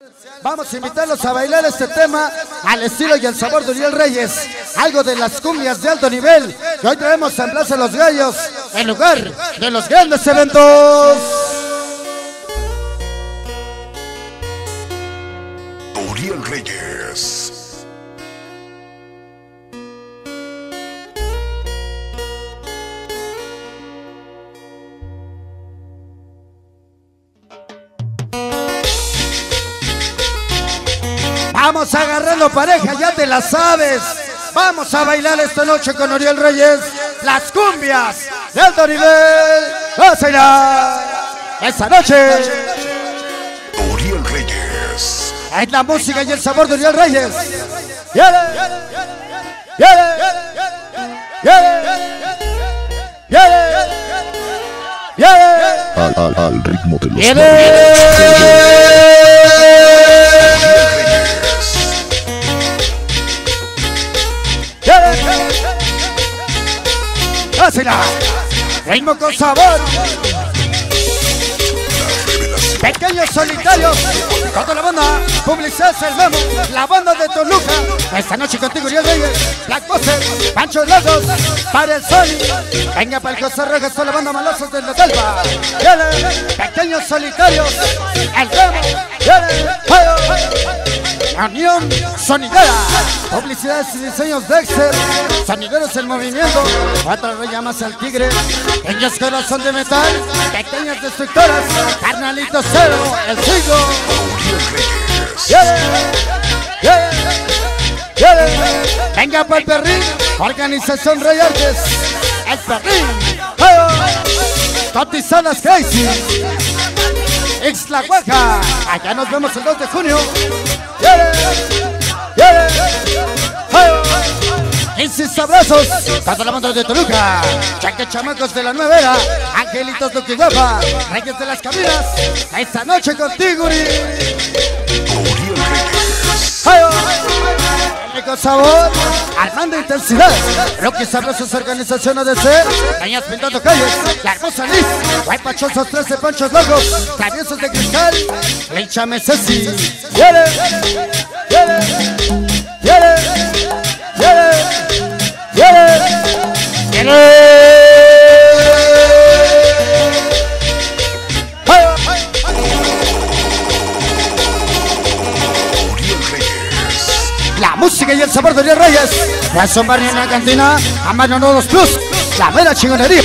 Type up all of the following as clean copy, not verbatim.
Vamos a invitarlos a bailar este tema al estilo y el sabor de Uriel Reyes, algo de las cumbias de alto nivel que hoy traemos en Plaza Los Gallos, en lugar de los grandes eventos. Uriel Reyes. Vamos agarrando pareja, ya te la sabes. Vamos a bailar esta noche con Uriel Reyes las cumbias de alto nivel. ¡Vamos a bailar esta noche! Uriel Reyes. Es la música y el sabor de Uriel Reyes. ¡Viene! ¡Viene! ¡Viene! ¡Viene! ¡Viene! Al ritmo de los ¡Viene! ¡Hacela! ¡Ritmo con sabor! Pequeños solitarios, toda la banda, Publicidad el Memo, la banda de Toluca. Esta noche contigo Uriel Reyes, Black Buster, Pancho Lagos, para el Sony. Venga para el José Rojas, toda la banda Malosos de la Talpa. Viene, pequeños solitarios, el Memo, viene, la Unión Sonidera, Publicidades y Diseños Dexter, Sonideros en Movimiento, Cuatro Llamas al Tigre, Pequeños Corazón de Metal, Pequeñas Destructoras, Carnalitos Cero, el Sigo. Venga para el Perrín, Organización Rey Artes, el Perrín, Cotizadas Crazy, Ixtlahuaca, allá nos vemos el 2 de junio. Insis abrazos, tanto la banda de Toluca, Chaque Chamacos de la Nueva Era, Angelitos de Guapa, Reyes de las Cabinas, esta noche contigo, Uri. Con sabor, Armando Intensidad, Rocky Sabrosos, Organización ADC, Cañas Pintando Calles, La Hermosa Liz, Guaypachosos 13 Panchos Locos, Traviesos de Cristal, Leichame Ceci. ¡Viene! ¡Viene! ¡Viene! ¡Viene! ¡Viene! ¡Viene! La música y el sabor de Uriel Reyes. Nelson Barney en la cantina, a mano no los plus, la mera chingonería.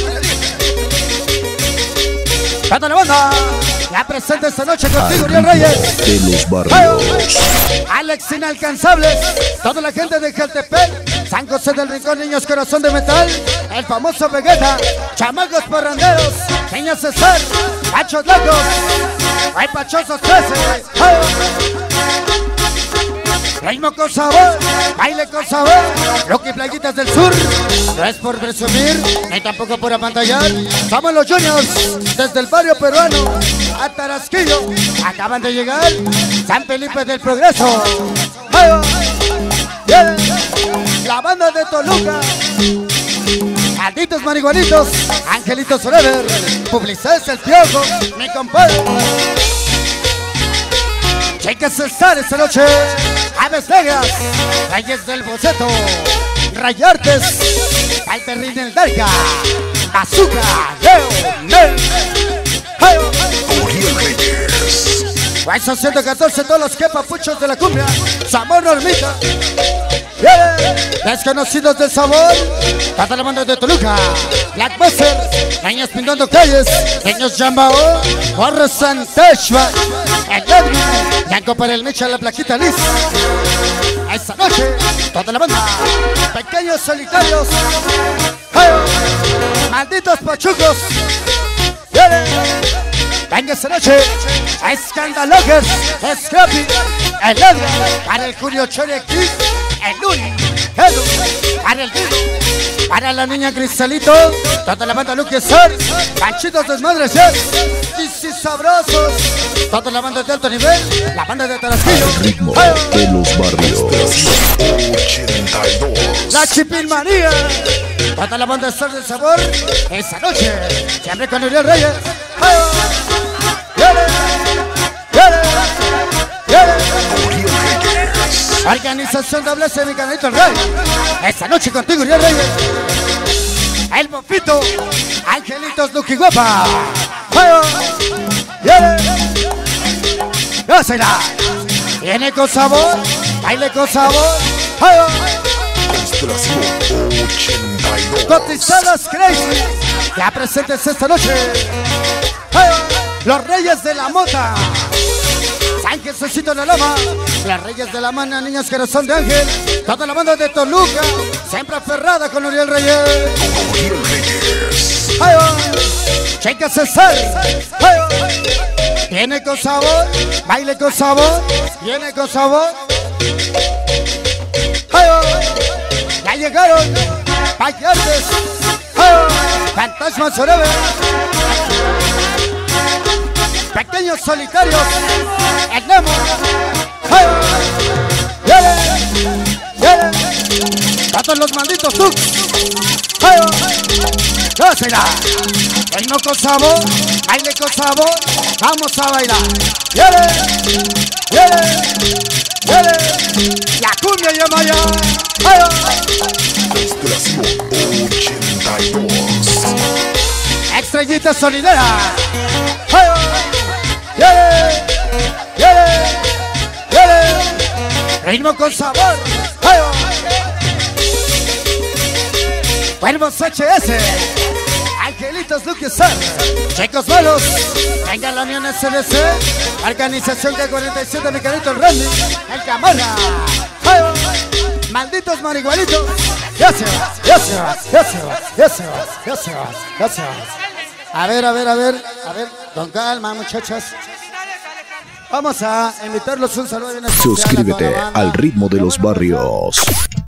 Canta la banda, la presente esta noche contigo Uriel Reyes. De los barrios. Alex Inalcanzables, toda la gente de Jaltepec, San José del Rincón, Niños Corazón de Metal, el famoso Vegeta, Chamacos Parranderos, Niña César, Pachos Locos, hay Pachosos 13. Ritmo con sabor, baile con sabor, Rocky Playitas del Sur. No es por presumir, ni tampoco por apantallar. Somos los Juniors, desde el barrio peruano a Tarasquillo. Acaban de llegar, San Felipe del Progreso. La banda de Toluca, Malditos Marihuanitos, Angelitos Forever, Publicidades el Piojo, mi compadre. Chicas César esta noche, Aves Negras, Reyes del Boceto, Rayartes, Palperrín el Darca, Azúcar, Leo, Nel, Uriel Reyes. Hueso 114, todos los quepapuchos de la cumbia, Sabor Normita, Desconocidos del Sabor, toda la banda de Toluca, Black Buster, Niños Pintando Calles, Niños Jambao, Borro Santeshwa, el Edwin, Yanko para el Micha, la plaquita Liz. Esta noche, toda la banda, Pequeños Solitarios, Malditos Pachucos, venga esta noche, Escandalogers, Scrappy, el Edwin, para el Julio Choriaquí, el Luli, Edu, para el Dido, para la niña Cristalito, toda la banda Luque Sar, Panchitos Desmadres, y sabrosos, toda la banda de alto nivel, la banda de Tarasquillo, Ritmo de los barrios. 82. la Chipilmanía, toda la banda de Star del Sabor, esa noche, siempre con Uriel Reyes. ¡Viene! ¡Viene! ¡Viene! Organización WC, mi canalito el rey. Esta noche contigo, Uriel Reyes. El Bofito. Angelitos Lucky Guapa. ¡No será! Viene con sabor, baile con sabor. Constelación 82. Cotizadas Crazy. Ya presentes esta noche. Los Reyes de la Mota. San Jesucito en la Loma. Los Reyes de la Mana, niños corazón de ángel. Toda la banda de Toluca. Siempre aferrada con Uriel Reyes. Uriel Reyes. Checa César. Viene con sabor, baile con sabor, viene con sabor. Ya llegaron Payantes, Fantasmas Forever, Pequeños Solitarios, el Nemo. Todos los malditos tú. ¿Qué será? Reino con sabor, baile con sabor, vamos a bailar. La cumbia llama ya. Constelación 82. Estrellita solidera. Ritmo con sabor. Cuervos HS. Angelitos Lucky Sar. Chicos malos. Venga la Unión SDC. Organización K47, mi carito el Randy. El Camara. Malditos marihuanitos. Ya se va, ya se va, ya se va, ya se va, ya se va, ya se va. A ver, con calma, muchachas. Vamos a invitarlos un saludo bien especial. Suscríbete al ritmo de los barrios.